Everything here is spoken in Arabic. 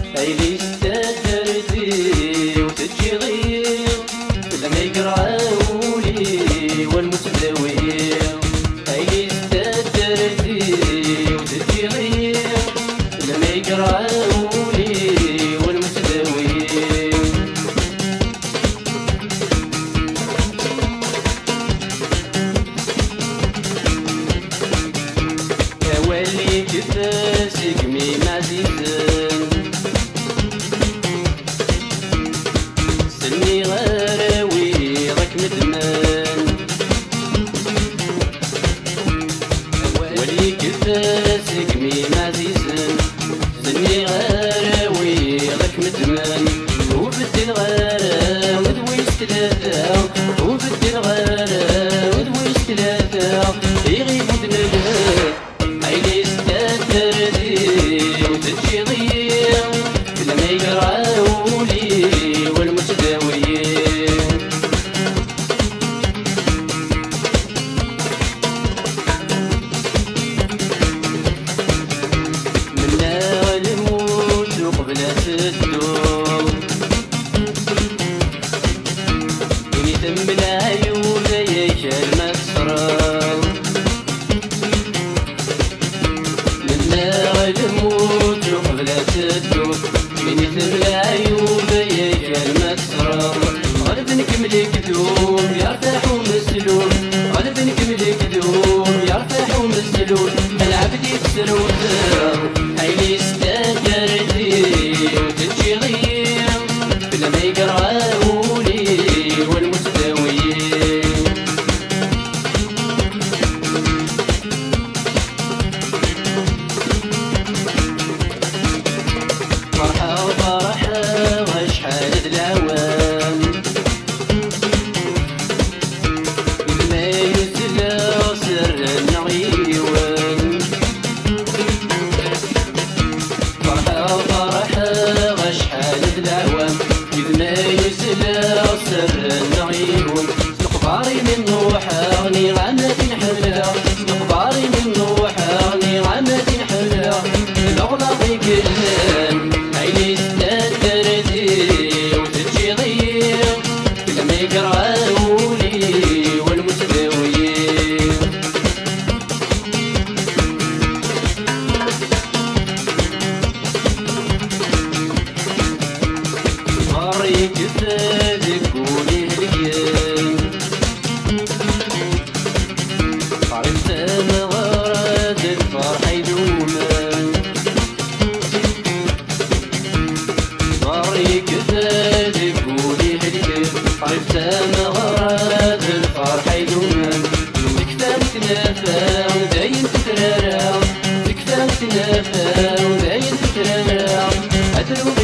هايلي استدردي وتجي غير لما يقرأولي والمتداوي. هايلي استدردي وتجي غير لما يقرأولي والمتداوي. واللي كفاسك ميم عزيزن سني غراوي راك مدمن. واللي كفاسك ميم عزيزن سني غراوي راك مدمن. وبدي الغرام ودويش ثلاثة وبدي الغرام ودويش ثلاثة يغيبوا دنيا. هايلي استدردي وتجي ضيع لما يقرأولي والمتداوي. منا الموت وقبلها تدور وين يتم العيون ياك المسرار. الموت وقبلها تدور من يثم العيوب ياك المسرار. غالب نكمل كذوب يرتاح ومسلول غالب نكمل كذوب يرتاح ومسلول. العبد يكسر وتر هايلي استدردي وتجي غير لما يقرأولي والمتداوي. شحال هاد العوام ما ينزل سر النعيوان. فرحة شحال هاد العوام ما ينزل سر النعيوان. نقباري من نوحة غني غامات نحلها نقباري من نوحة غني غامات نحلها. الأغلاق يقلن هايلي استدردي وتجي ضيع لما يقرأولي والمتداوي. صغاري كفادك قولي هلكان عرفت مغرد الفرح يدومان. صغاري كفادك قولي هلكان عرفت مغرد الفرح يدومان. تكفاك تنافى وداين تترارع تكفاك تنافى وداين تترارع.